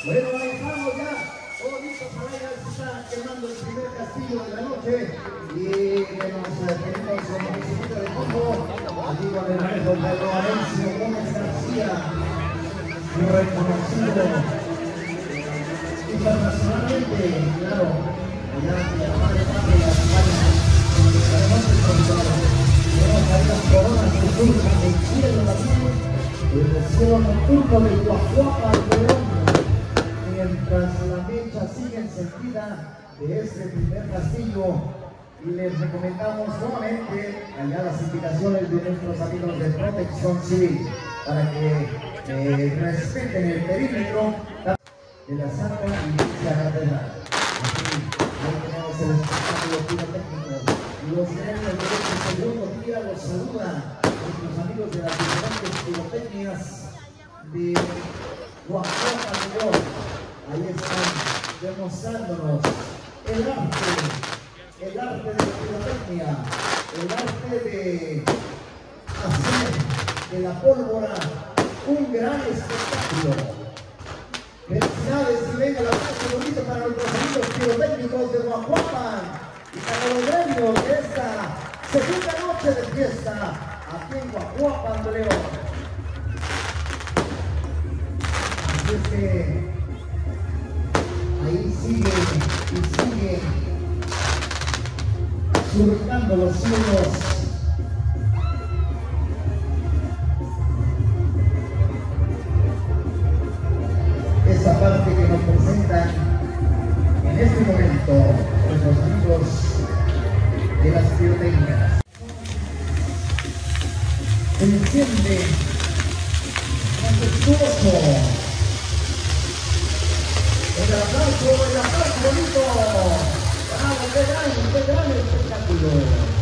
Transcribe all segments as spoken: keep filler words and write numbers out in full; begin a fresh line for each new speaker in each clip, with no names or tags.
Bueno, ahí estamos ya. Oh, listo, para allá se está quemando el primer castillo de la noche. Y nos tenemos como visita de fondo. Aquí con el maestro Pedro Alencio Gómez García, reconocido internacionalmente, claro, allá en la madre patria, España. Además de contar, tenemos ahí las coronas que surjan del cielo también, el cielo nocturno de Guajuapa, León. Mientras la mecha sigue encendida de este primer castillo, y les recomendamos nuevamente allá las indicaciones de nuestros amigos de Protección Civil para que eh, respeten el perímetro de la Santa Iglesia Catedral. Aquí ahí tenemos el espectáculo pirotécnico. Los gremios de este segundo día los saludan nuestros amigos de las diferentes pirotecnias de Guajuapa, León. Ahí están demostrándonos el arte, el arte de la pirotecnia, el arte de hacer de la pólvora un gran espectáculo. Felicidades y venga la aplauso bonito para nuestros amigos pirotécnicos de Guajuapa y para los gremios de esta segunda noche de fiesta aquí en Guajuapa, León. Así es que ahí sigue y sigue surcando los cielos esa parte que nos presentan en este momento nuestros amigos de las pirotecnias. Se enciende majestuoso. El aplauso, el aplauso bonito. ¡Bravo, qué gran, qué gran espectáculo!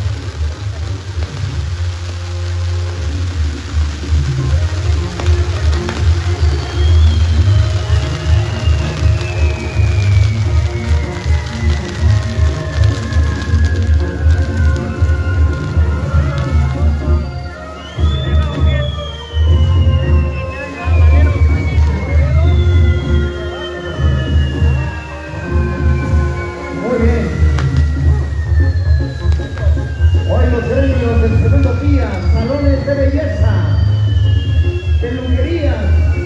Salones de belleza, peluquerías.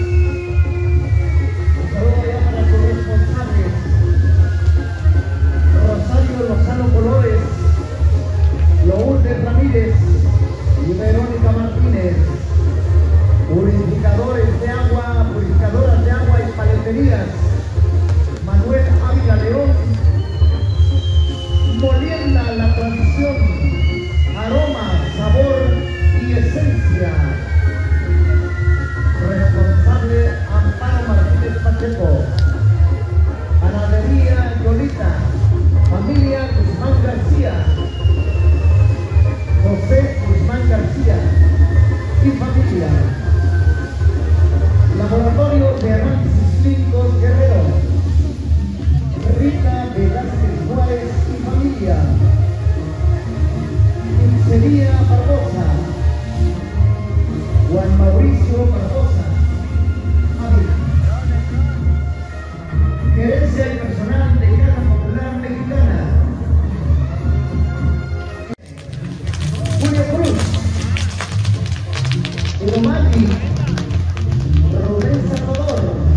Un saludo allá para sus responsables: Rosario Lozano Colores, Lourdes Ramírez y Verónica Martínez. Purificadores de agua, purificadoras de agua y paleterías: Manuel Ávila León. Molienda la tradición, aroma, sabor y esencia. Responsable Amparo Martínez Pacheco. Panadería Yolita, familia Guzmán García, José Guzmán García y familia. Laboratorio de Análisis Clínicos Guerrero, Rita Velázquez Juárez y familia. Pizzería Barbosa, Juan Mauricio Barbosa, amigo. Gerencia y personal de Caja Popular Mexicana. Julio Cruz, Urumaki, Rubén Salvador,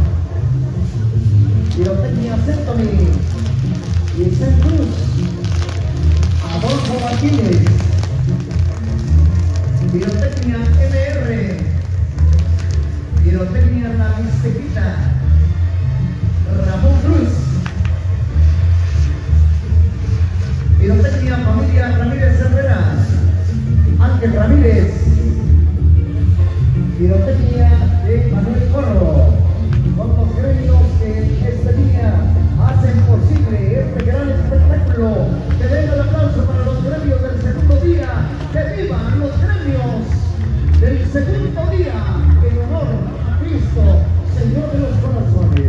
Pirotecnia Centoni, Vicen Cruz, Adolfo Martínez, Pirotecnia M R, Pirotecnia La Mixtequita, Ramón Cruz, Pirotecnia Familia Ramírez Herrera, Ángel Ramírez, Pirotecnia de Manuel Corro, con los gremios que este día hacen posible este gran espectáculo. Que venga el aplauso para los gremios del segundo día. ¡Que vivan los gremios del segundo día! En honor a Cristo, Señor de los corazones.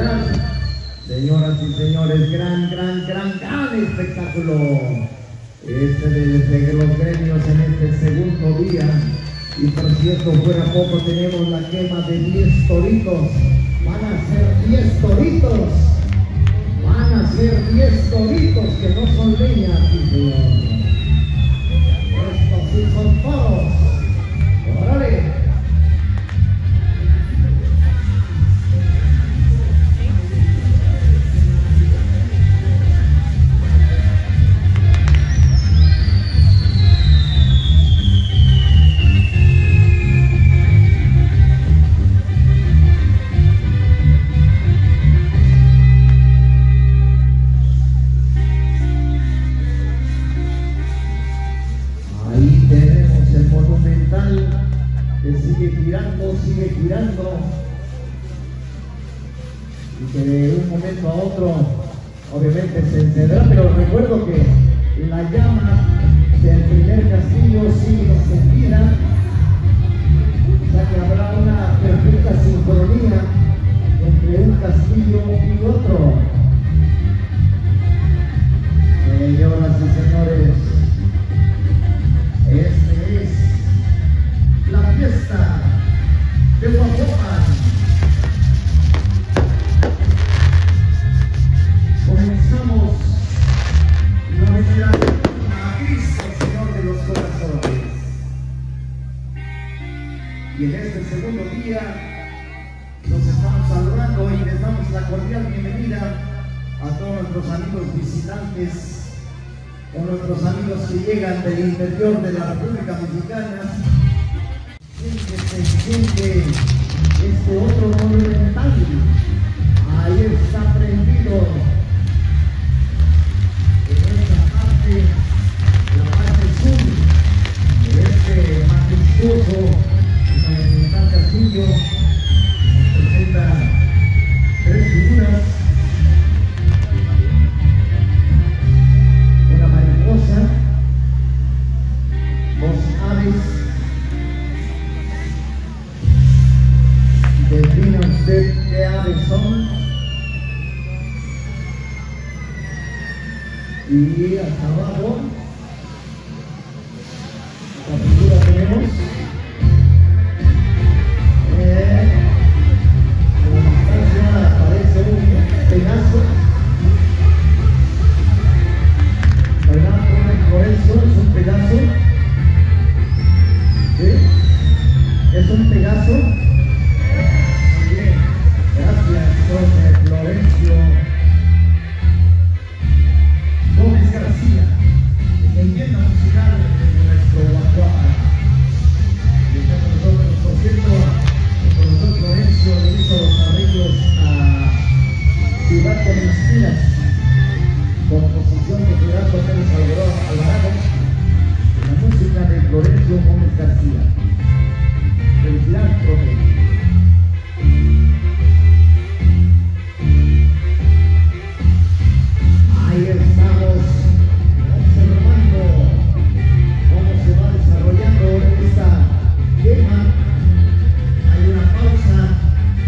espectacular. Señoras y señores, gran, gran, gran, gran espectáculo. Este de los gremios en este segundo día. Y por cierto, fuera poco tenemos la quema de diez toritos. Van a ser diez toritos. Van a ser diez toritos que no son leña, sí, señor. Estos sí son toros. ¡Órale! Que sigue girando, sigue girando y que de un momento a otro obviamente se encenderá, pero recuerdo que la llama del primer castillo sigue encendida, o sea que habrá una perfecta sincronía entre un castillo y otro. Señoras y señores, este es la fiesta de Guapopan. Comenzamos la venida a Cristo, Señor de los corazones. Y en este segundo día nos estamos saludando y les damos la cordial bienvenida a todos nuestros amigos visitantes, a nuestros amigos que llegan del interior de la República Mexicana. Que se enciende este otro monumental. Ahí está prendido en esta parte, la parte sur de este majestuoso y monumental castillo. Nos presenta tres figuras: una mariposa, dos aves. Defina usted qué aves son. Y hasta abajo la figura tenemos eh, a la distancia aparece un pegaso, ¿verdad? Por eso es un pegaso, ¿sí? Es un pegaso. Gracias, don Florencio Gómez García, leyenda musical de nuestro Guajuapan. Y está con nosotros, por cierto, el profesor Florencio le hizo los arreglos a Ciudad de Mentiras, composición de Gerardo Pérez Alvarado, la música de Florencio Gómez García. Felicidades, profe. Ahí estamos observando cómo se va desarrollando esta quema. Hay una pausa.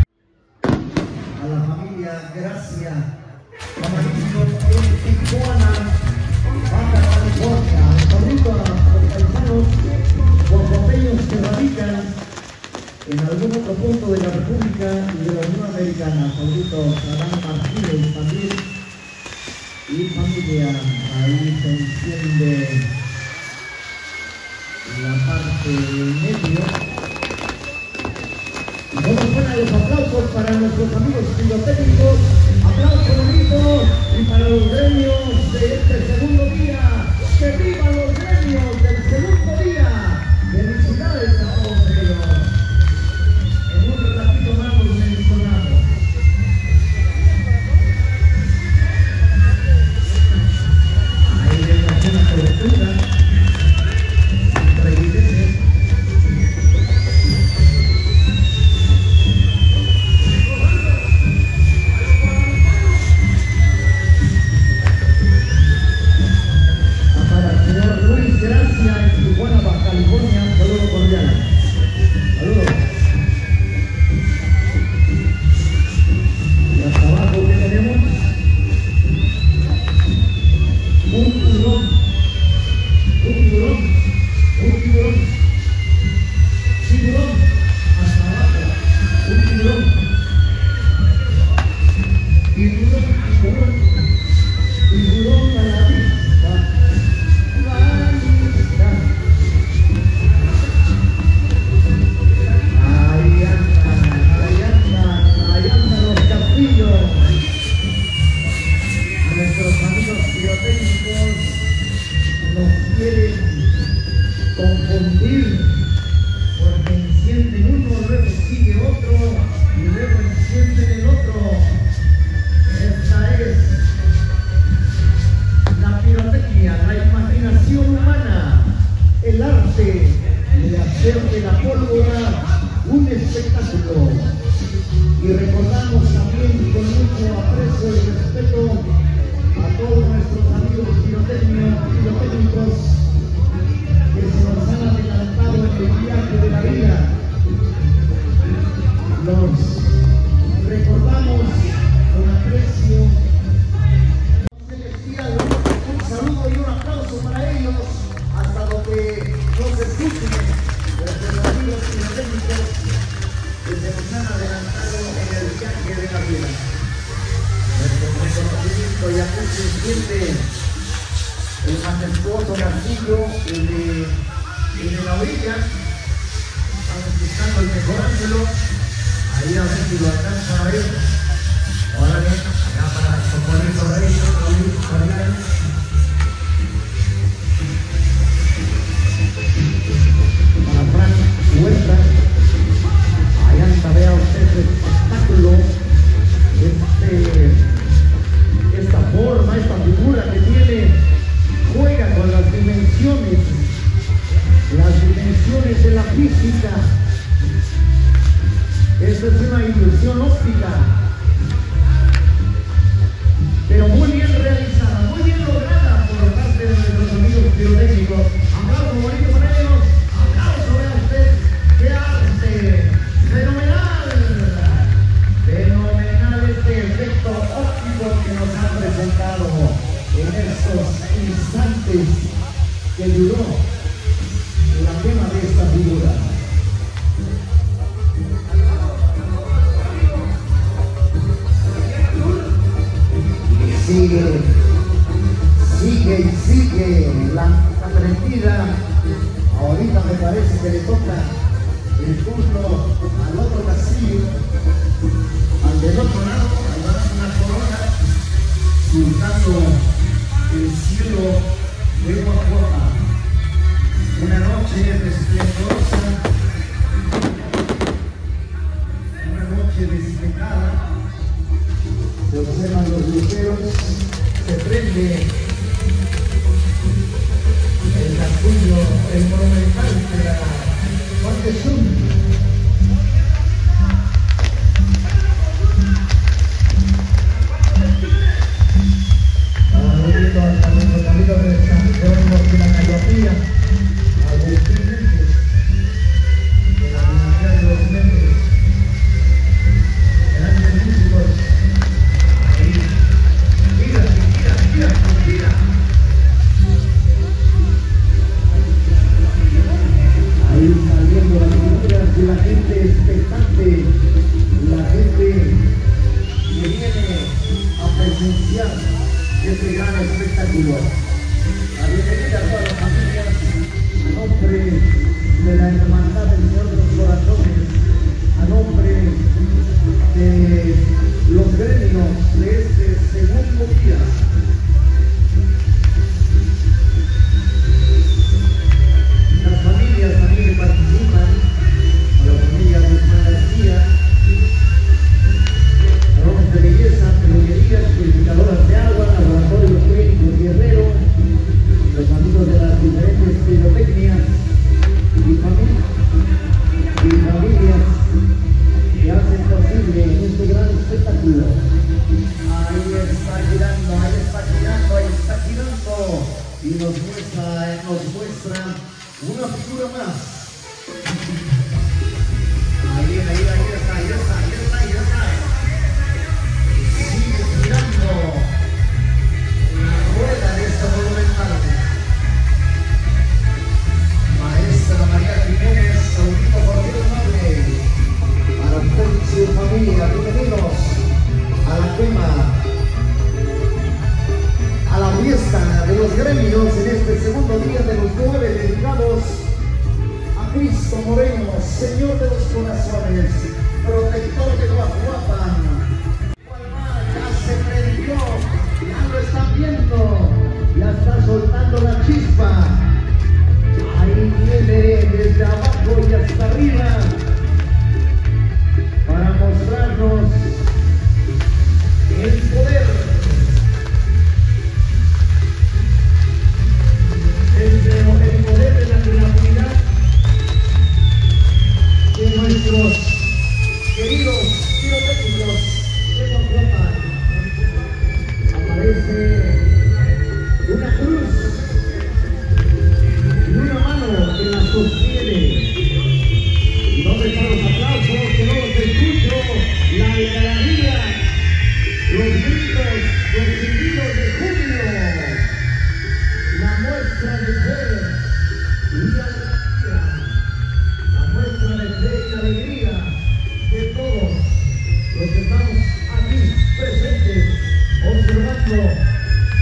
A la familia Gracia Camarillo en Tijuana, Baja California. Un saludo a los paisanos guapopeños que radican en algún otro punto de la República y de la Unión Americana. Saludos a Adán Martínez también. Y familia, ahí se enciende la parte medio. Y vamos a poner los aplausos para nuestros amigos pirotécnicos. Aplausos bonitos. Y para los gremios de este segundo día. ¡Que vivan los gremios del segundo día! ¡Felicidades a todos ellos! En un ratito más los mencionamos. Una cobertura, regrese. se siente el majestuoso castillo, el de, el de la orilla. Estamos buscando el mejor ángulo. Ahí a ver si lo alcanzan a ver. Órale, acá para Socorrito Reyes, para Frank Huerta. Allá está, vea usted el espectáculo, este, esta forma, esta figura que tiene, juega con las dimensiones, las dimensiones de la física. Esta es una ilusión óptica, pero muy bien realizada, muy bien lograda por parte de nuestros amigos pirotécnicos. Aplauso bonito para ellos, aplauso, vea usted, qué arte, fenomenal, fenomenal este efecto óptico que nos han presentado en estos instantes que duró la quema de esta figura. Sigue, sigue y sigue la aprendida. Ahorita me parece que le toca el turno al otro castillo, al del otro lado, al dar una corona, surcando el cielo de Guajuapa. Una noche esplendorosa, una noche despejada. Se observan los luceros, se prende el castillo, el monumental de la Parte Sur. Vamos viendo hasta nuestros amigos de San Jerónimo de la Cayapilla, Agustín Méndez, de la Universidad de los Méndez, grandes músicos. Ahí saliendo las figuras de la gente expectante, la gente que viene a presenciar este gran espectáculo. La bienvenida a todas las familias, a nombre de la Hermandad del Señor de los Corazones, a nombre de los gremios de este segundo día. Las familias también que participan, a la familia Guzmán García, salones de belleza, peluquerías, purificadoras de agua, laboratorios clínicos Guerrero, los amigos de las diferentes pirotecnias y, famili y familias que hacen posible este gran espectáculo. Ahí está girando, ahí está girando, ahí está girando y nos muestra, nos muestra una figura más. Ahí, ahí, ahí está, ahí está, ahí está, ahí está. Sigue girando la rueda de esta monumental. Maestra María Jiménez, Saudito Cordero Noble, para usted y su familia, bienvenidos a la quema, a la fiesta de los gremios en este segundo día de los nueve dedicados a Cristo Moreno, Señor de los corazones, protector de Guajuapa. Ya se prendió, ya lo están viendo, ya está soltando la chispa. Ahí viene desde abajo y hasta arriba para mostrarnos el poder, el, el poder de la creatividad de nuestros queridos pirotécnicos de Guajuapa. Aparece una cruz y una mano que la sostiene. ¿Y dónde están los aplausos? Que no los escucho. La algarabía, los gritos, los silbidos de júbilo, la muestra de fe y alegría, la muestra de fe y alegría de todos los que estamos aquí presentes observando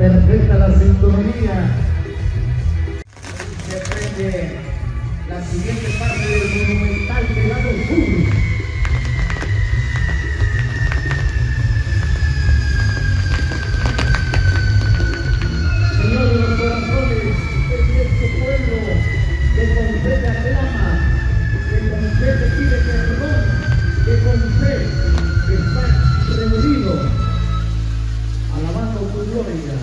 Perfecta la sincronía. Se prende la siguiente parte del monumental del lado sur. Señor de los corazones, es este pueblo que con fe te aclama, que con fe te pide perdón, que con fe está reunido, alabando tu gloria.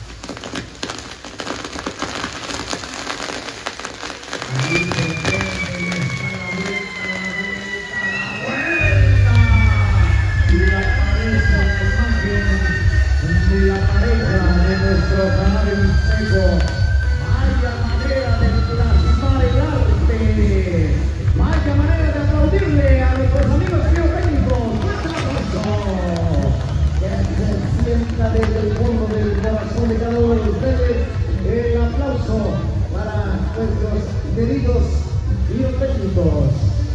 Ahí se prende, está la vuelta, la vuelta, la vuelta, y aparece la imagen de la pareja de nuestro canal Mixteco. Vaya manera de plasmar el arte, vaya manera de aplaudirle a nuestros amigos biomédicos. ¡Un aplauso! Que se sienta desde el fondo del corazón de cada uno de ustedes el aplauso para nuestros queridos biomédicos.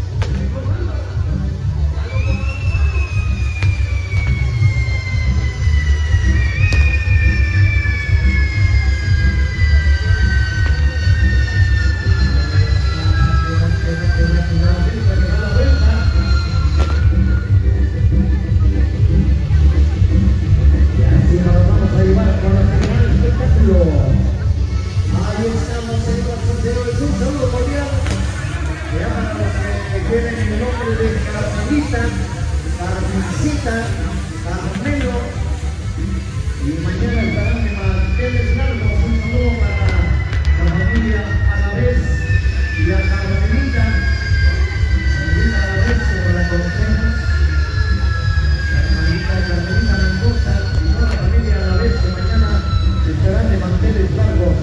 Carmencita, Carmelo, y mañana estarán de manteles largos. Un saludo para la familia Alavés y a Carmelita, Carmelita Alavés, como la conocemos, la hermanita Carmelita Mendoza y toda la familia Alavés, que mañana estarán de manteles largos.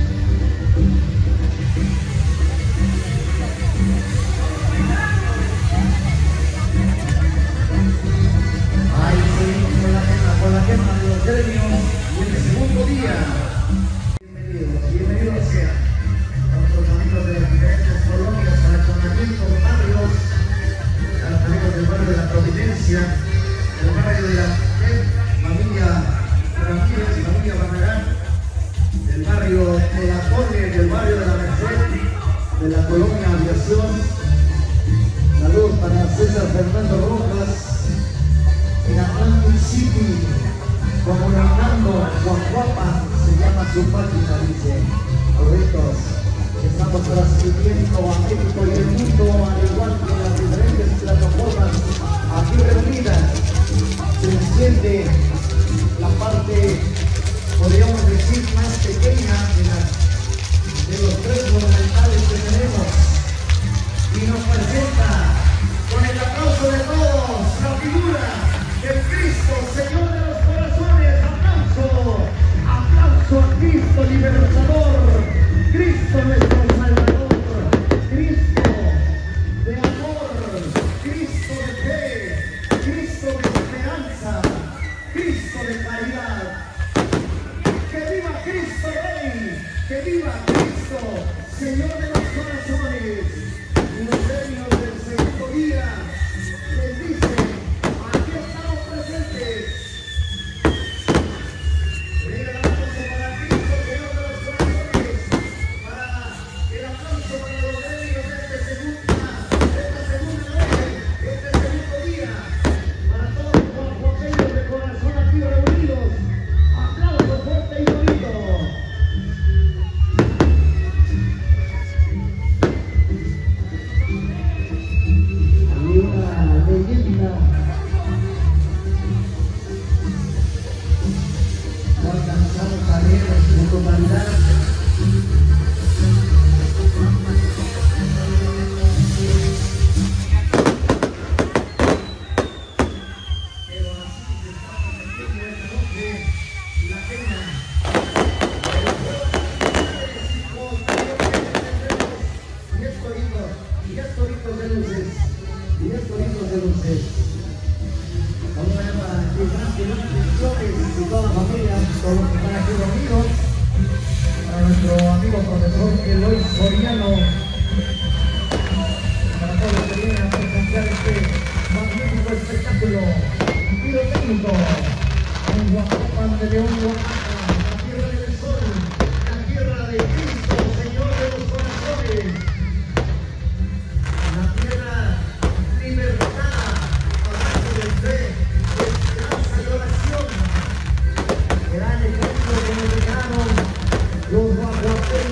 Con la quema de los gremios y en el segundo día. Bienvenidos, bienvenidos sean nuestros amigos de las diferentes colonias, fraccionamientos, barrios, a los amigos del barrio de la Providencia, del barrio de la familia Ramírez, familia Barragán, del barrio de la Torre, del barrio de la Merced, de la colonia Aviación. Saludos para César Fernando Rojas. En Atlantic City, comunicando Guajuapa, se llama su página, dice. Correctos, estamos transmitiendo a México y el mundo, al igual que las diferentes plataformas aquí reunidas. Se enciende la parte, podríamos decir, más pequeña de, las, de los tres monumentales que tenemos, y nos presenta con el aplauso de todos la figura el Cristo, Señor de los corazones. Aplauso, aplauso a Cristo libertador, Cristo nuestro Salvador, Cristo de amor, Cristo de fe, Cristo de esperanza, Cristo de caridad. Que viva Cristo Rey, que viva Cristo, Señor de los corazones. Y los premios del segundo día les dicen: aquí estamos presentes. El aplauso para Cristo, Señor de los corazones, para el aplauso para los gremios de esta segunda, de esta segunda noche, de este segundo día, para todos los guajuapeños de corazón aquí reunidos. Aplauso fuerte y bonito. Hay una leyenda. No alcanzamos a leer en su totalidad. Pero así se estamos metiendo esta noche la quema. diez toritos, diez toritos de luces, diez toritos de luces. Vamos a llamar a Gibran, Gibran, Flores y toda la familia, todos los que están aquí reunidos. Para nuestro amigo profesor Eloy Soriano, para todos los que vienen a presenciar este magnífico espectáculo pirotécnico en Guajuapan de León, Guajuapan.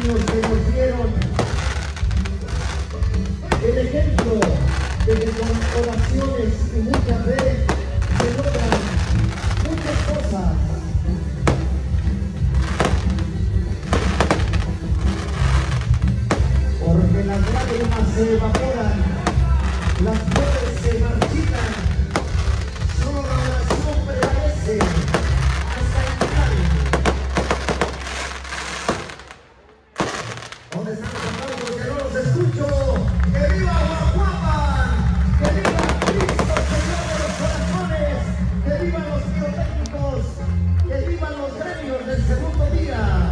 años que nos dieron el ejemplo de que con oraciones y mucha fe se logran muchas cosas. Porque las lágrimas se evaporan, las flores se marchitan, solo la oración prevalece hasta el final. ¿Dónde están los aplausos? Que no los escucho. ¡Que viva Guajuapan! ¡Que viva Cristo, Señor de los corazones! ¡Que vivan los pirotécnicos! ¡Que vivan los gremios del segundo día!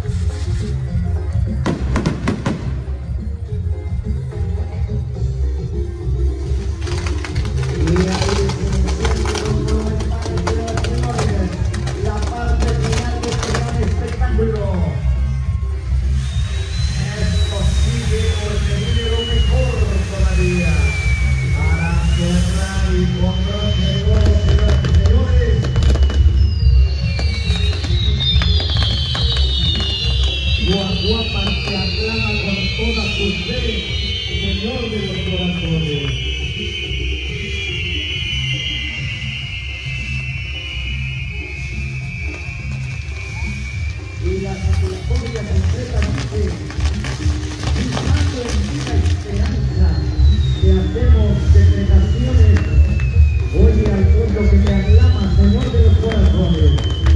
Guajuapan se aclama con toda su fe, Señor de los corazones. Y la convocatoria concretamente, buscando en vida esperanza, que hacemos declaraciones. Oye al pueblo que te aclama, Señor de los corazones.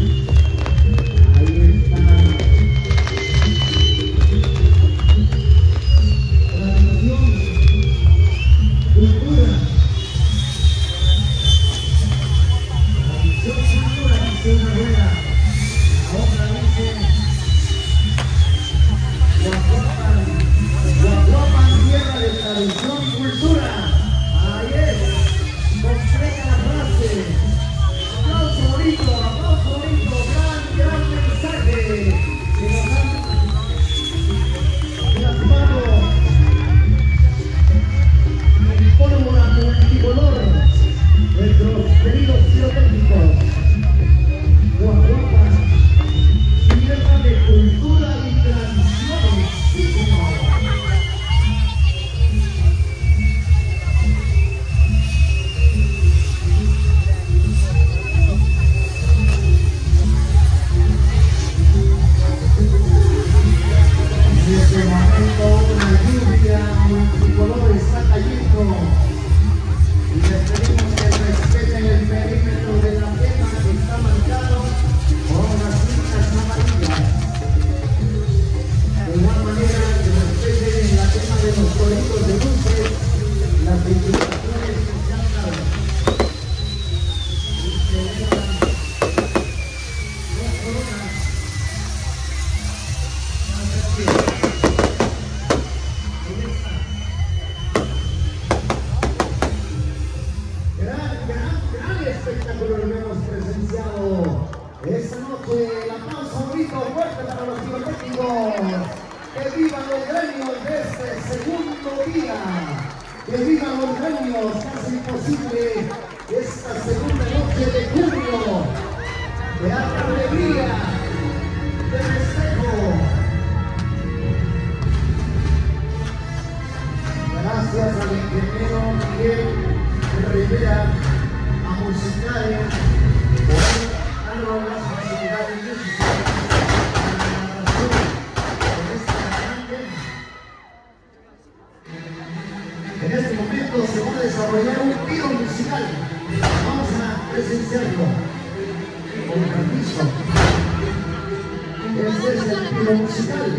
Ahí está. Cultura, tradición, cultura, dice una rueda. La otra dice Guajuapan, Guajuapan, tierra de tradición, cultura. Ahí es, completa la frase. Aplauso bonito, aplauso bonito, gran, gran mensaje que nos han plasmado en fórmula multicolor nuestros queridos pirotécnicos. Guajuapan, tierra de cultura y tradiciones. Sí, señor. En este momento una lluvia multicolor está cayendo y les pedimos que respeten el perímetro de la tema que está marcado con las líneas amarillas. De igual manera que respeten la tema de los códigos de luces, las ventilaciones que se han dado. Y se elevan dos coronas hacia el cielo. Gran, gran, gran espectáculo lo hemos presenciado esta noche. El aplauso bonito, fuerte para los pirotécnicos. Que vivan los gremios de este segundo día. Que vivan los gremios que hacen posible esta segunda noche de junio. De alta alegría, de festejo. Gracias al ingeniero Miguel Rivera, a Musicae, por darnos las facilidades necesarias para la narración de este arranque. En este momento se va a desarrollar un tiro musical. Vamos a presenciarlo con permiso. Este es el tiro musical.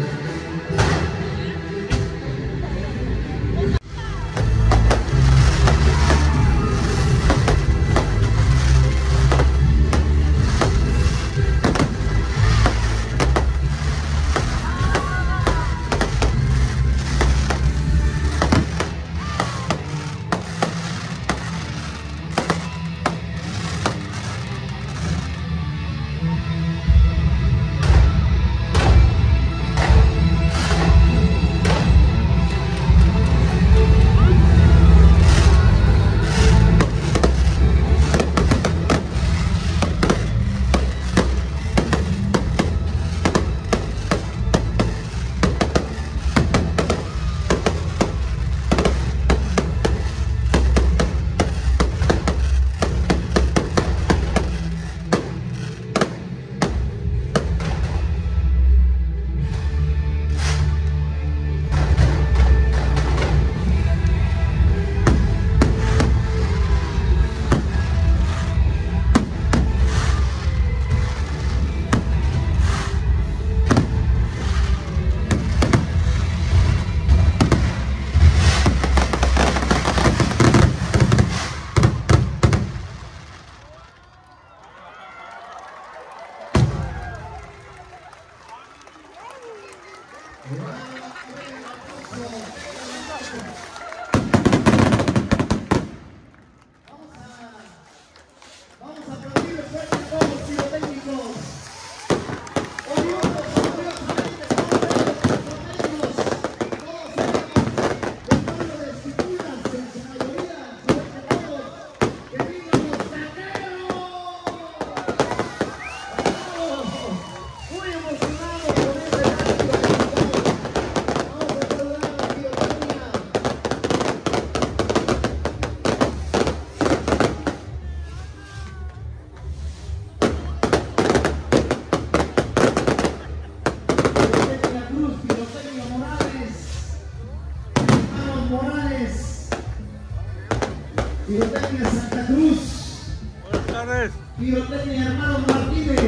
Pirotecnia Santa Cruz.
Buenas tardes.
Pirotecnia Hermanos Martínez.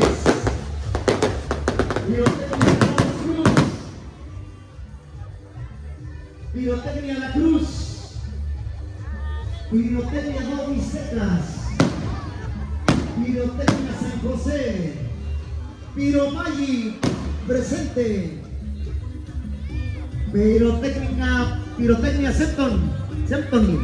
Pirotecnia Hermanos Cruz. Pirotecnia La Cruz. Pirotecnia Dos Bisetas. Pirotecnia San José. Piromagi presente. Pirotecnia, Pirotecnia Septon. Septoni.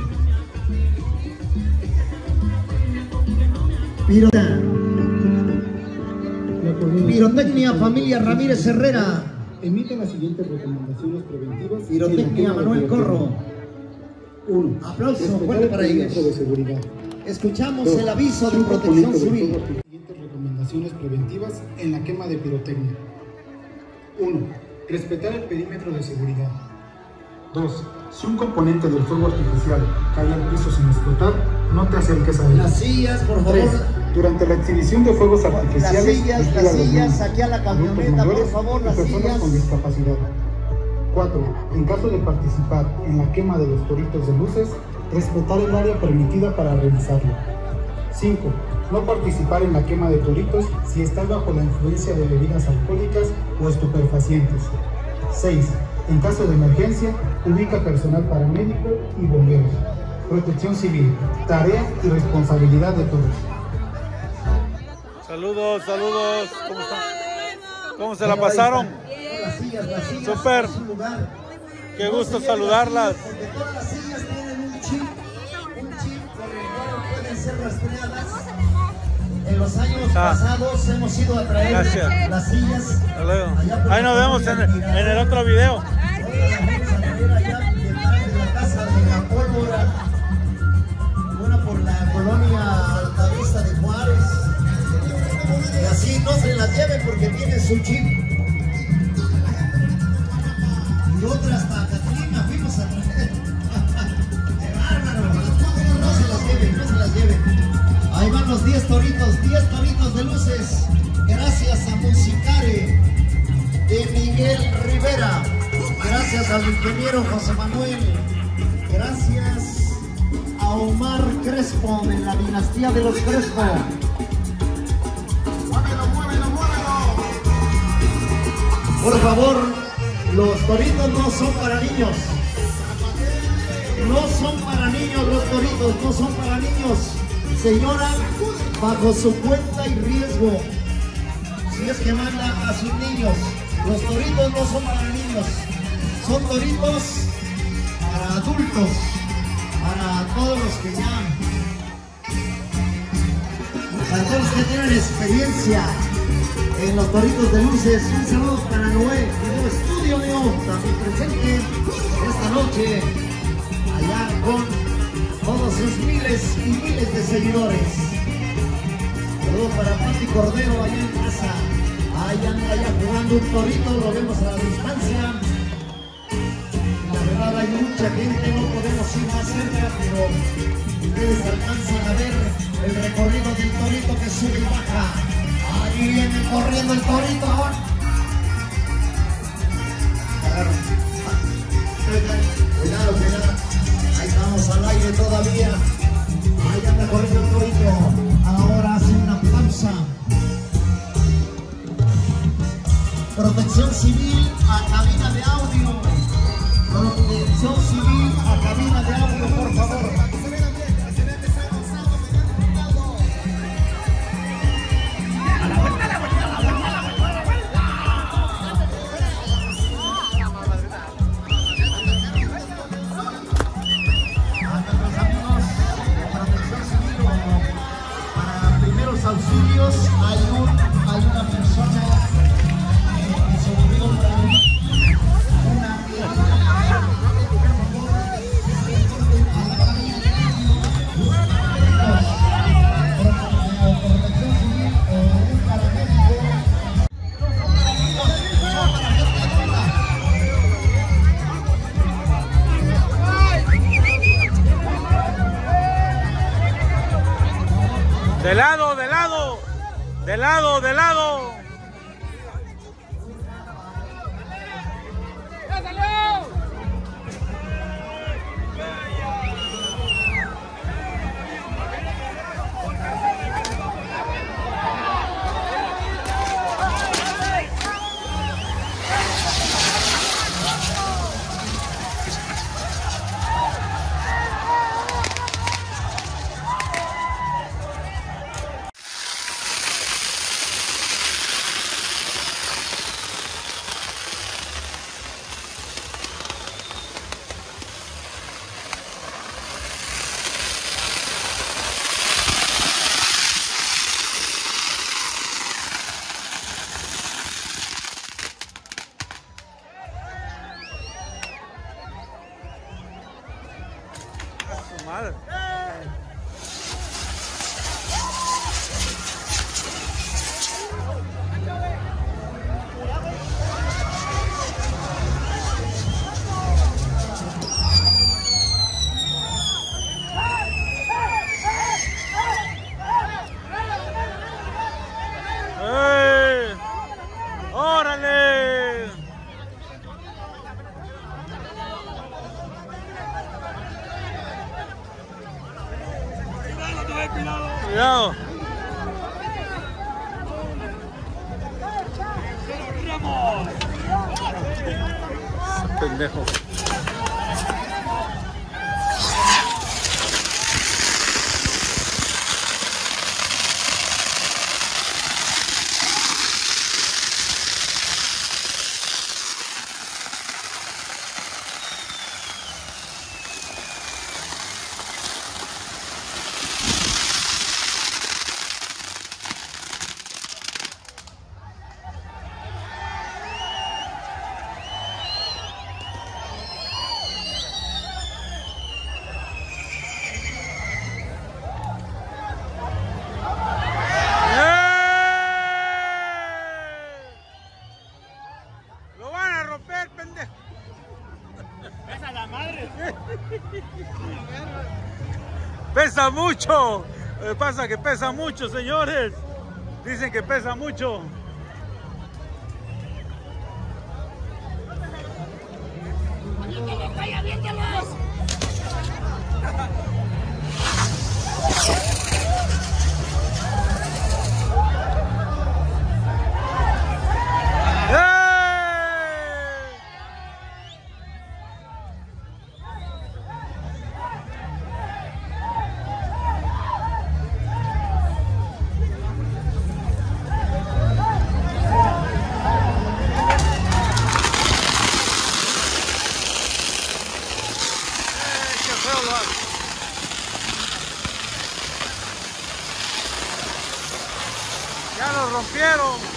Pirotecnia Familia Ramírez Herrera.
Emite las siguientes recomendaciones preventivas.
Pirotecnia Manuel Corro.
uno.
Aplauso fuerte para ellos.
De seguridad.
Escuchamos
Dos.
el aviso de protección civil.
Siguientes recomendaciones preventivas en la quema de pirotecnia. uno. Respetar el perímetro de seguridad. dos. Si un componente del fuego artificial cae al piso sin explotar, no te acerques a él.
Las sillas, por favor.
tres. Durante la exhibición de fuegos artificiales,
Las sillas,
vigila
las
a los
sillas,
niños,
aquí a la
adultos
camioneta,
mayores
por favor,
y
las
personas
sillas.
con discapacidad. cuatro. En caso de participar en la quema de los toritos de luces, respetar el área permitida para realizarlo. cinco. No participar en la quema de toritos si estás bajo la influencia de bebidas alcohólicas o estupefacientes. seis. En caso de emergencia, ubica personal paramédico y bomberos. Protección civil, tarea y responsabilidad de todos.
Saludos, saludos. ¿Cómo están? ¿Cómo se la pasaron?
Las sillas, las sillas.
Súper.
Es un lugar.
Qué
No
gusto
se lleven
saludarlas.
las sillas, porque todas las sillas tienen un chip, un chip con el cual pueden ser rastreadas. En los años
Ah.
pasados hemos ido a traer
Gracias.
las sillas.
Hasta luego.
allá por
Ahí nos
la
vemos en,
colonia
en el otro video.
Ahora las vamos a traer allá detrás de la casa de la pólvora. Una por la colonia Altavista de Juárez. Y así no se las lleven porque tienen su chip. Y otra hasta Catrina fuimos a traer. ¡Qué bárbaro! No se las lleven, no se las lleven. Ahí van los diez toritos, diez toritos de luces. Gracias a Musicare de Miguel Rivera. Gracias al ingeniero José Manuel. Gracias a Omar Crespo de la dinastía de los Crespo. ¡Muévelo, muévelo, muévelo! Por favor, los toritos no son para niños. No son para niños los toritos, no son para niños. Señora, bajo su cuenta y riesgo, si es que manda a sus niños, los toritos no son para niños, son toritos para adultos, para todos los que ya, para todos los que tienen experiencia en los toritos de luces. Un saludo para Noé, Video Estudio Neo, también presente esta noche, allá con todos sus miles y miles de seguidores. Saludos para Pati Cordero allá en casa. Allá anda allá jugando un torito, lo vemos a la distancia. La verdad hay mucha gente, no podemos ir más cerca, pero ustedes alcanzan a ver el recorrido del torito que sube y baja. Ahí viene corriendo el torito ahora. Cuidado, cuidado. Ahí estamos al aire todavía. Ahí anda corriendo el torito. Ahora hace una pausa. Protección civil a cabina de audio. Protección civil a cabina de audio, por favor.
madre. ¡Ey! ¡Órale! Cuidado. Pendejo. Pesa mucho. Lo que pasa es que pesa mucho, señores. Dicen que pesa mucho. Ya lo rompieron.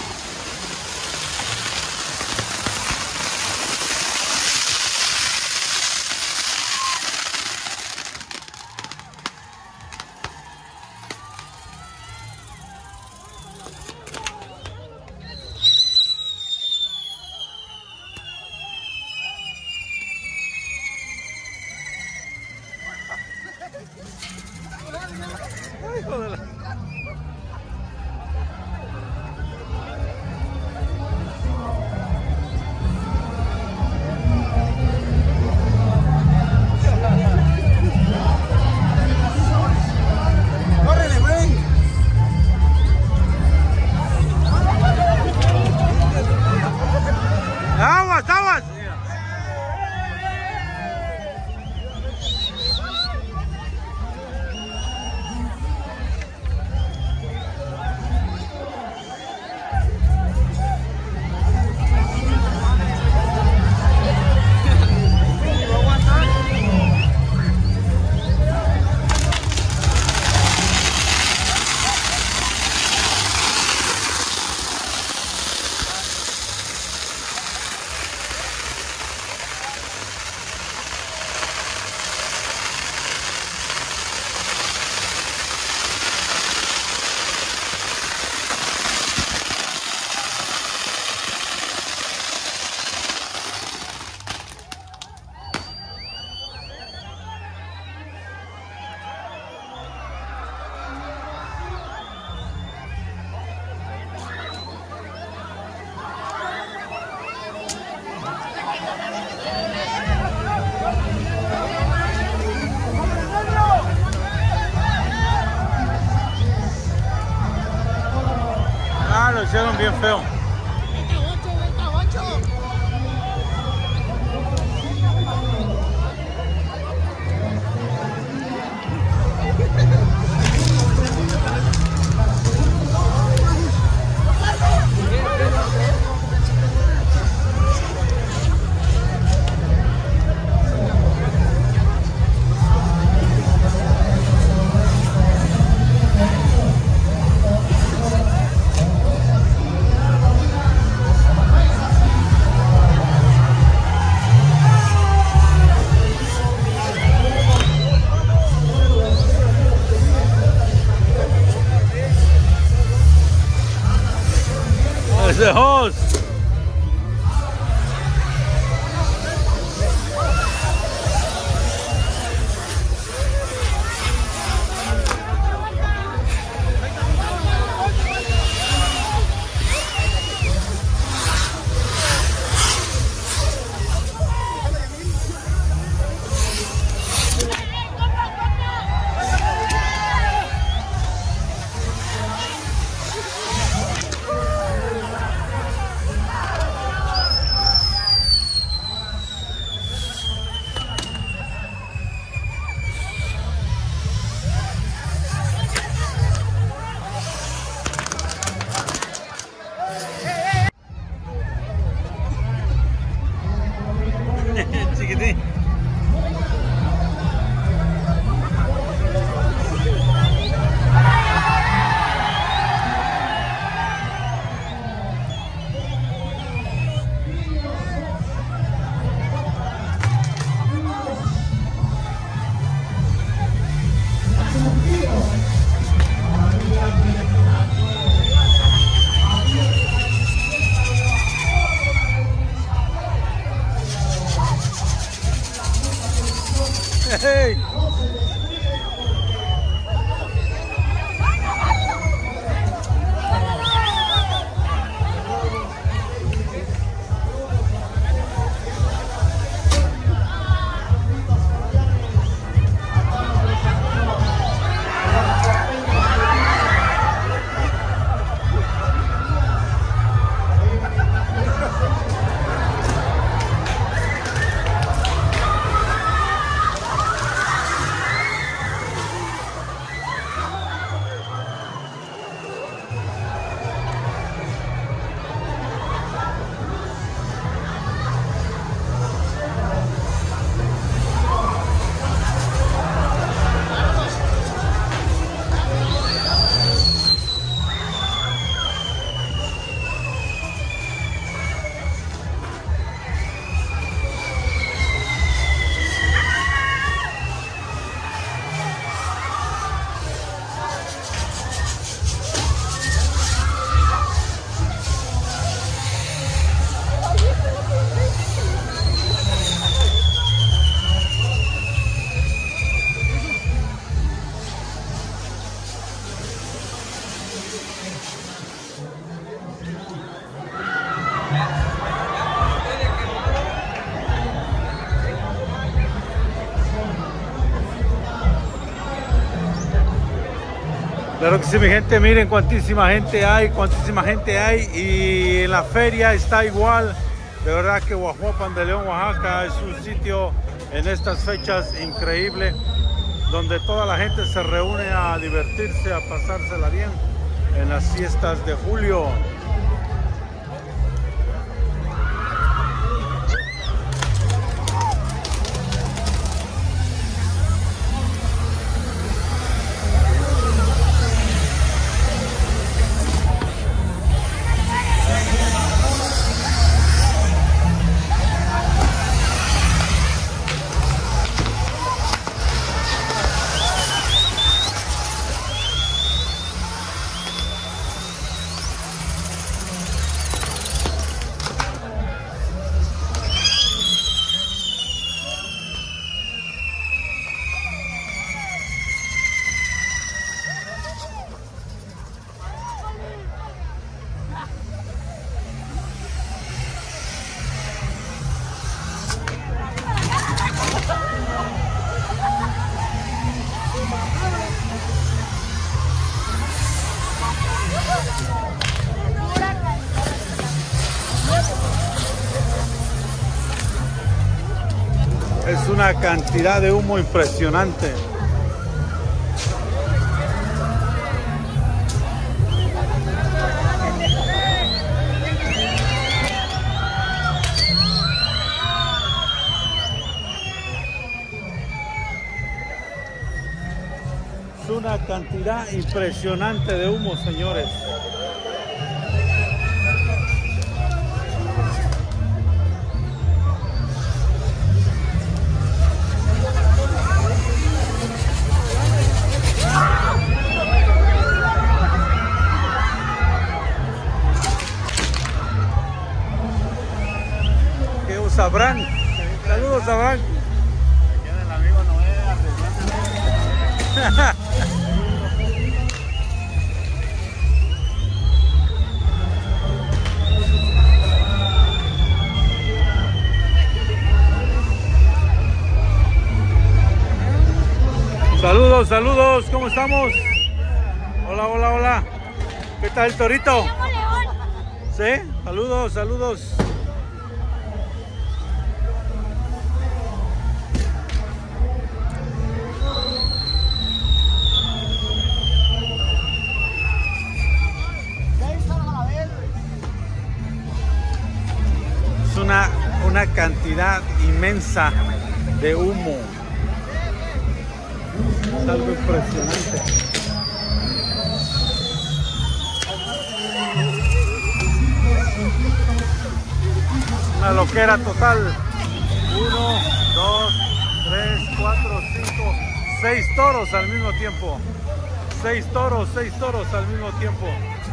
Ay, hijo de la... ¡Aguas, aguas! Ah, lo hicieron bien feo. lejos. Chiquitín. Hey. Claro que sí, mi gente, miren cuantísima gente hay, cuantísima gente hay, y en la feria está igual. De verdad que Guajuapan de León, Oaxaca, es un sitio en estas fechas increíble, donde toda la gente se reúne a divertirse, a pasársela bien en las fiestas de julio. Es una cantidad de humo impresionante. Es una cantidad impresionante de humo, señores. Saludos a Bran. Saludos a Bran.
El amigo Noé.
Saludos, saludos, ¿cómo estamos? Hola, hola, hola. ¿Qué tal el torito? ¿Sí? Saludos, saludos. Es una, una cantidad inmensa de humo. Es algo impresionante. Una loquera total. Uno, dos, tres, cuatro, cinco, seis toros al mismo tiempo. Seis toros, seis toros al mismo tiempo.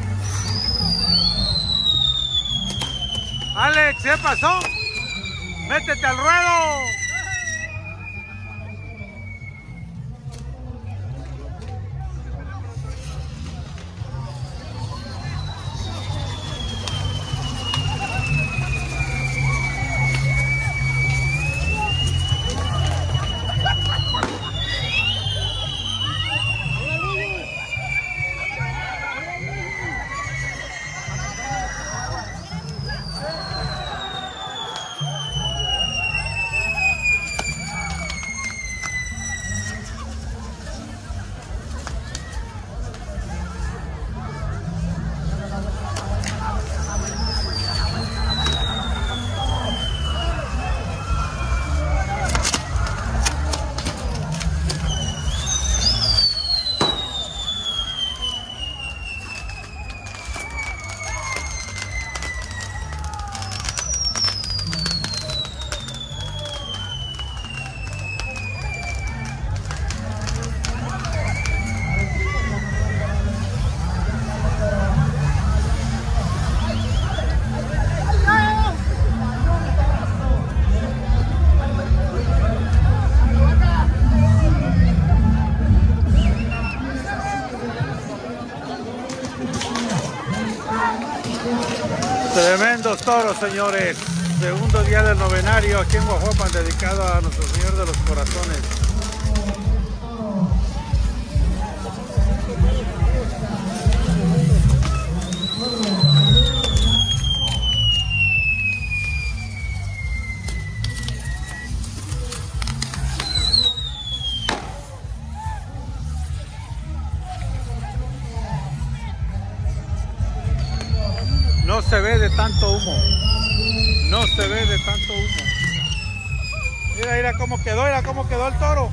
Alex, ¿qué pasó? Métete al ruedo. Tremendos toros, señores. Segundo día del novenario aquí en Guajuapan, dedicado a Nuestro Señor de los Corazones. No se ve de tanto humo. No se ve de tanto humo. Mira, mira cómo quedó, mira cómo quedó el toro.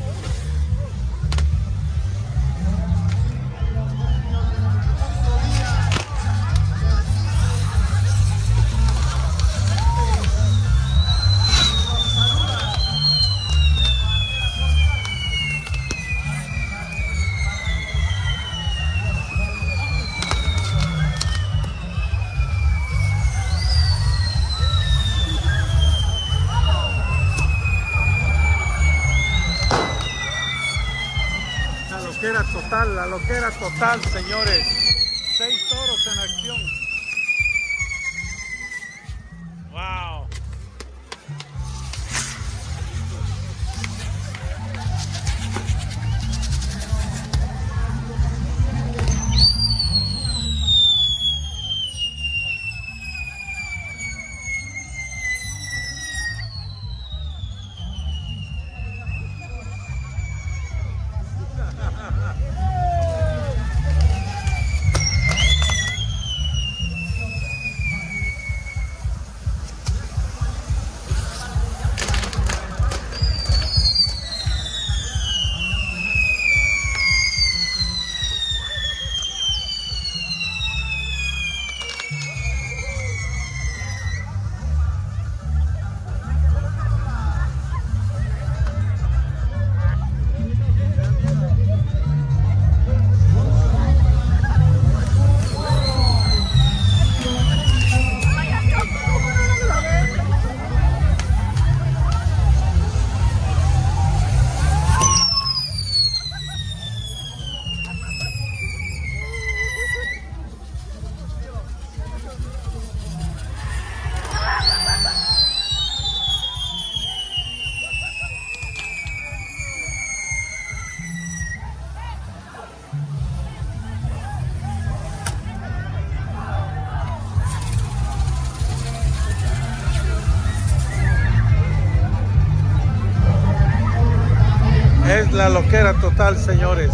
La loquera total, la loquera total, señores. Seis toros en acción. Wow. es la loquera total, señores.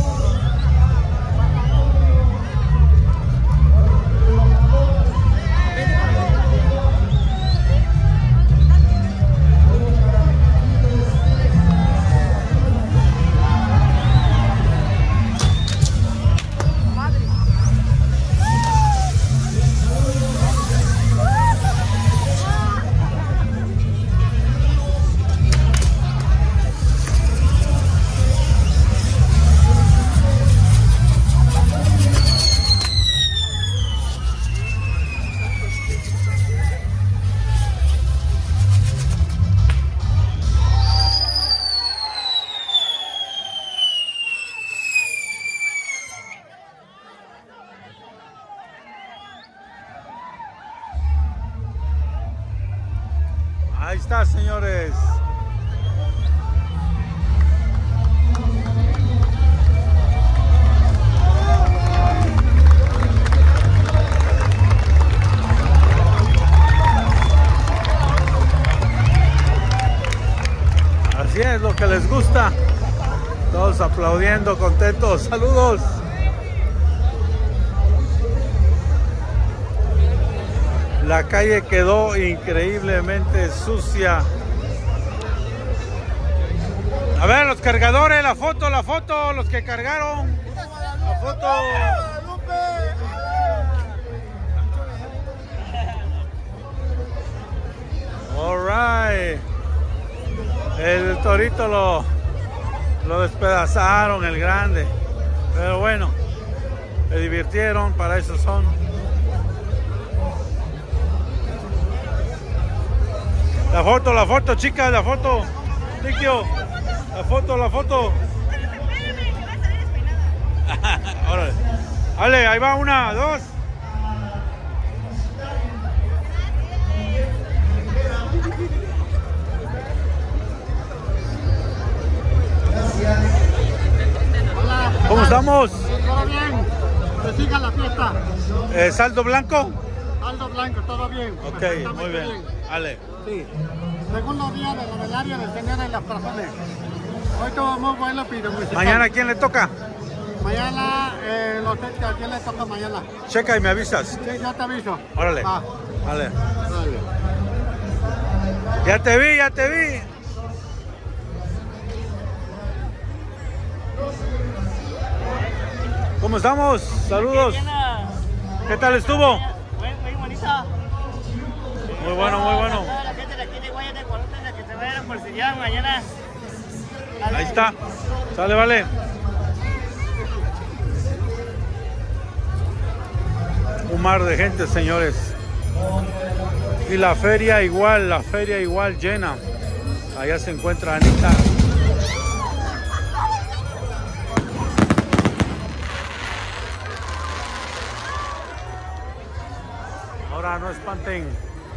Ahí está, señores. Así es, lo que les gusta. Todos aplaudiendo, contentos. Saludos. La calle quedó increíblemente sucia. A ver, los cargadores, la foto, la foto, los que cargaron. La foto. All right. El torito lo, lo despedazaron, el grande. Pero bueno, se divirtieron, para eso son. La foto, la foto, chicas, la foto. Liquio, la foto, la foto. Órale. Vale, ahí va una, dos.
Hola.
¿Cómo estamos?
¿Todo bien? ¿Que siga la fiesta?
Eh, ¿Saldo blanco?
Saldo blanco, todo bien.
Ok, muy bien. Vale.
Sí. Segundo día de la velaria del Señor de las Personas. Hoy tuvo muy bueno pido musical.
¿Mañana quién le toca?
Mañana, eh, no sé a quién le toca mañana.
Checa y me avisas.
Sí, yo te aviso.
Órale.
Va.
Vale.
Dale.
Ya te vi, ya te vi. ¿Cómo estamos? Saludos. ¿Qué tal estuvo?
Muy, muy bonito.
Muy bueno, muy bueno.
Toda la gente de aquí de Guayas de Colombia que se vayan por Sillán mañana.
Ahí está. Sale, vale. Un mar de gente, señores. Y la feria igual, la feria igual llena. Allá se encuentra Anita. Ahora no espanten.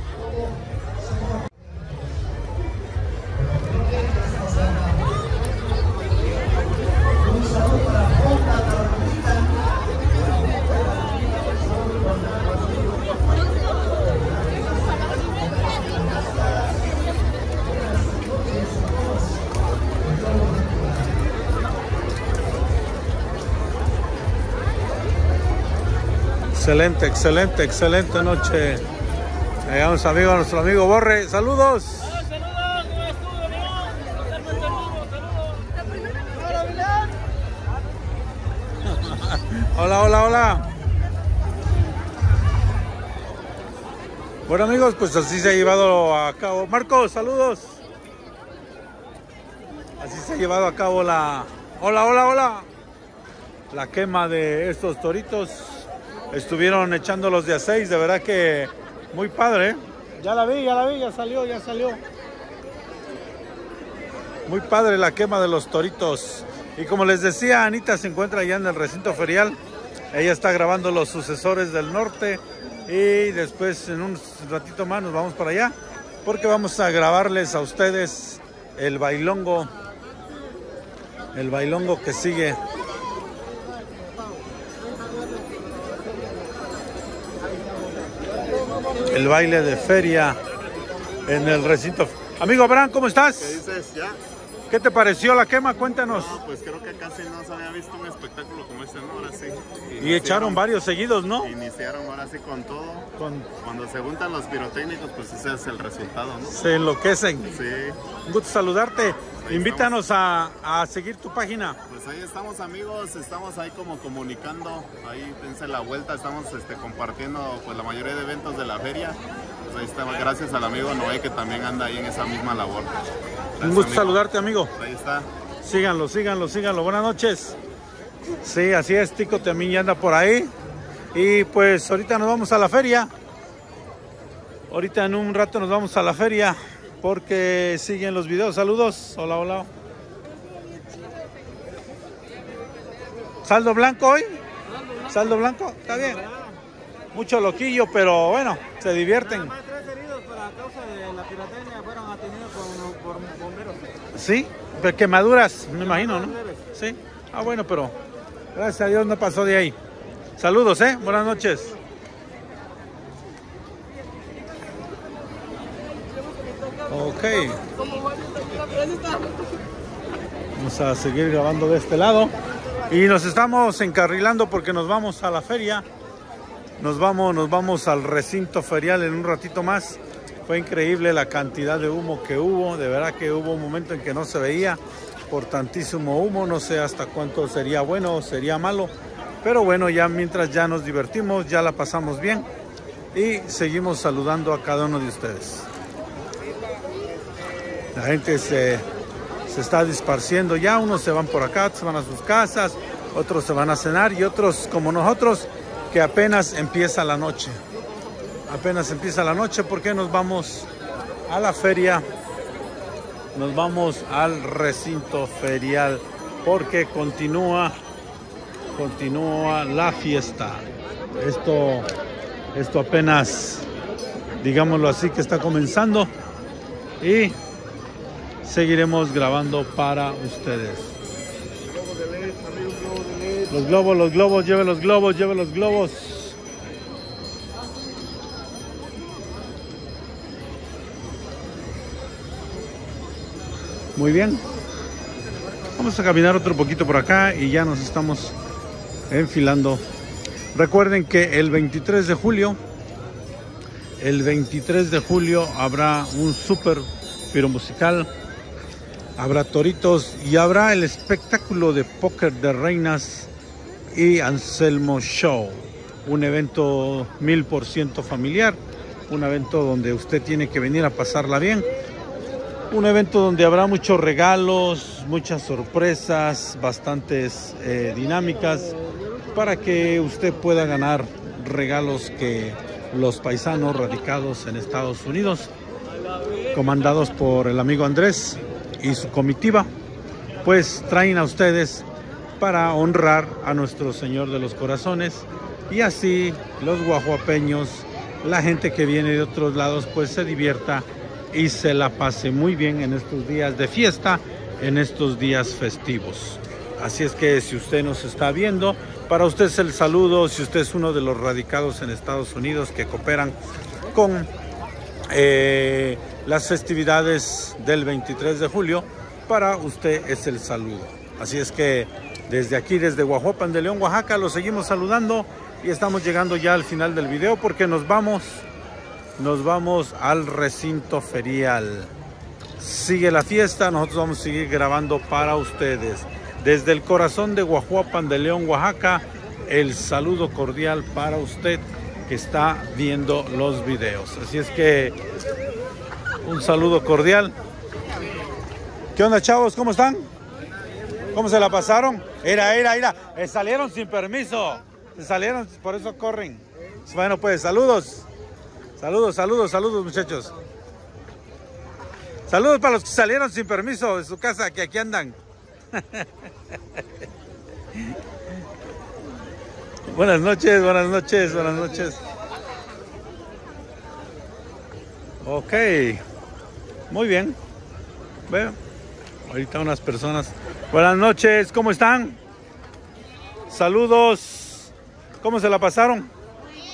Excelente, excelente, excelente noche. Llegamos amigos, nuestro amigo Borre. Saludos.
Saludos, ¿cómo estuvo, amigo?
Hola, hola, hola. Bueno amigos, pues así se ha llevado a cabo. Marcos, saludos. Así se ha llevado a cabo la... Hola, hola, hola. La quema de estos toritos. Estuvieron echándolos de a seis, de verdad que muy padre, ¿eh? Ya la vi, ya la vi, ya salió, ya salió. Muy padre la quema de los toritos. Y como les decía, Anita se encuentra allá en el recinto ferial. Ella está grabando los sucesores del norte. Y después en un ratito más nos vamos para allá. Porque vamos a grabarles a ustedes el bailongo. El bailongo que sigue. El baile de feria en el recinto. Amigo Abraham, ¿cómo estás?
¿Qué dices? ¿Ya?
¿Qué te pareció la quema? Cuéntanos.
No, pues creo que casi no se había visto un espectáculo como este, ¿no? Ahora sí.
Y echaron varios seguidos, ¿no?
Iniciaron ahora sí con todo.
Con...
Cuando se juntan los pirotécnicos, pues ese es el resultado, ¿no?
Se enloquecen.
Sí.
Un gusto saludarte.
Ahí
Invítanos a, a seguir tu página.
Pues ahí estamos, amigos, estamos ahí como comunicando, ahí dense la vuelta, estamos este, compartiendo pues la mayoría de eventos de la feria. Pues ahí estamos, gracias al amigo Noé que también anda ahí en esa misma labor. Gracias,
un gusto
amigo.
Saludarte, amigo.
Ahí está.
Síganlo, síganlo, síganlo. Buenas noches. Sí, así es, Tico también ya anda por ahí. Y pues ahorita nos vamos a la feria. Ahorita en un rato nos vamos a la feria porque siguen los videos. Saludos. Hola, hola. ¿Saldo blanco hoy? ¿Saldo blanco? Está bien. Mucho loquillo, pero bueno, se divierten.
Nada más tres heridos por a causa de la pirotecnia fueron atendidos por, por bomberos.
Sí, pero quemaduras, me imagino, ¿no? Sí. Ah, bueno, pero gracias a Dios no pasó de ahí. Saludos, ¿eh? Buenas noches. Ok. Vamos a seguir grabando de este lado. Y nos estamos encarrilando porque nos vamos a la feria. Nos vamos, nos vamos al recinto ferial en un ratito más. Fue increíble la cantidad de humo que hubo. De verdad que hubo un momento en que no se veía por tantísimo humo. No sé hasta cuánto sería bueno o sería malo. Pero bueno, ya mientras ya nos divertimos, ya la pasamos bien. Y seguimos saludando a cada uno de ustedes. La gente se, se está disparciendo ya. Unos se van por acá, se van a sus casas. Otros se van a cenar y otros como nosotros que apenas empieza la noche. Apenas empieza la noche porque nos vamos a la feria. Nos vamos al recinto ferial porque continúa, continúa la fiesta. Esto, esto apenas, digámoslo así, que está comenzando y seguiremos grabando para ustedes. Los globos, los globos, lleve los globos, lleve los globos. Muy bien. Vamos a caminar otro poquito por acá y ya nos estamos enfilando. Recuerden que el veintitrés de julio, el veintitrés de julio habrá un súper piro musical. Habrá toritos y habrá el espectáculo de póker de reinas y Anselmo Show. Un evento mil por ciento familiar. Un evento donde usted tiene que venir a pasarla bien. Un evento donde habrá muchos regalos, muchas sorpresas, bastantes eh, dinámicas para que usted pueda ganar regalos que los paisanos radicados en Estados Unidos, comandados por el amigo Andrés y su comitiva, pues traen a ustedes para honrar a nuestro Señor de los Corazones y así los guajuapeños, la gente que viene de otros lados, pues se divierta y se la pase muy bien en estos días de fiesta, en estos días festivos. Así es que si usted nos está viendo, para usted es el saludo. Si usted es uno de los radicados en Estados Unidos que cooperan con eh, las festividades del veintitrés de julio, para usted es el saludo. Así es que desde aquí, desde Guajuapan de León, Oaxaca, los seguimos saludando y estamos llegando ya al final del video porque nos vamos Nos vamos al recinto ferial. Sigue la fiesta, nosotros vamos a seguir grabando para ustedes. Desde el corazón de Guajuapan de León, Oaxaca, el saludo cordial para usted que está viendo los videos. Así es que un saludo cordial. ¿Qué onda, chavos? ¿Cómo están? ¿Cómo se la pasaron? Era, era, era. Eh, salieron sin permiso. Se salieron, por eso corren. Bueno, pues saludos. Saludos, saludos, saludos, muchachos. Saludos para los que salieron sin permiso de su casa, que aquí andan. Buenas noches, buenas noches, buenas noches. Ok. Muy bien. Veo. Ahorita unas personas. Buenas noches, ¿cómo están? Saludos. ¿Cómo se la pasaron?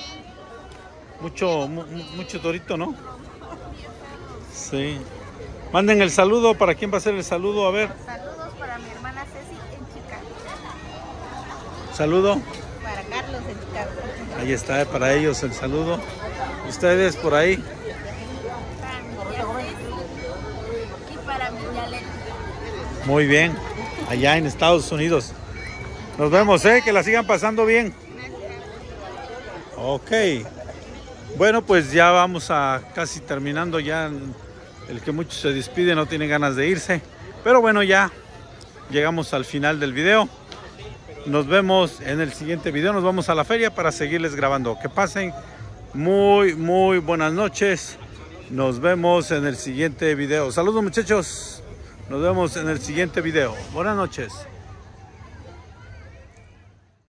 Mucho, mu mucho torito, ¿no? Sí. Manden el saludo. ¿Para quién va a ser el saludo? A ver.
Saludos para mi hermana Ceci en Chicago.
Saludo.
Para Carlos en Chicago.
Ahí está, eh, para ellos el saludo. Ustedes por ahí.
Para mi tía Ceci y para mi tía Leti.
Muy bien. Allá en Estados Unidos. Nos vemos, eh. Que la sigan pasando bien. Ok. Bueno, pues ya vamos a casi terminando ya. El que mucho se despide no tiene ganas de irse. Pero bueno, ya llegamos al final del video. Nos vemos en el siguiente video. Nos vamos a la feria para seguirles grabando. Que pasen muy, muy buenas noches. Nos vemos en el siguiente video. Saludos, muchachos. Nos vemos en el siguiente video. Buenas noches.